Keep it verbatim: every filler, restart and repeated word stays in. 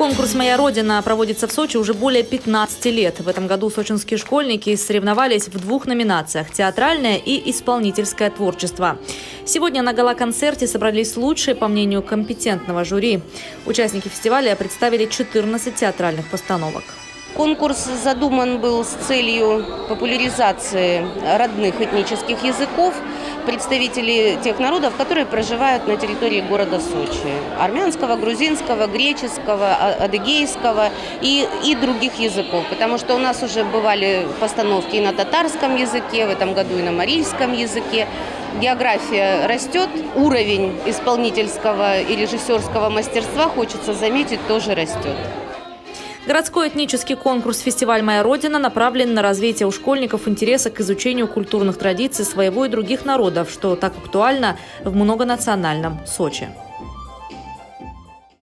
Конкурс «Моя Родина» проводится в Сочи уже более пятнадцати лет. В этом году сочинские школьники соревновались в двух номинациях – театральное и исполнительское творчество. Сегодня на гала-концерте собрались лучшие, по мнению компетентного жюри. Участники фестиваля представили четырнадцать театральных постановок. Конкурс задуман был с целью популяризации родных этнических языков представителей тех народов, которые проживают на территории города Сочи. Армянского, грузинского, греческого, адыгейского и, и других языков. Потому что у нас уже бывали постановки и на татарском языке, в этом году и на марийском языке. География растет, уровень исполнительского и режиссерского мастерства, хочется заметить, тоже растет. Городской этнический конкурс «Фестиваль «Моя Родина» направлен на развитие у школьников интереса к изучению культурных традиций своего и других народов, что так актуально в многонациональном Сочи.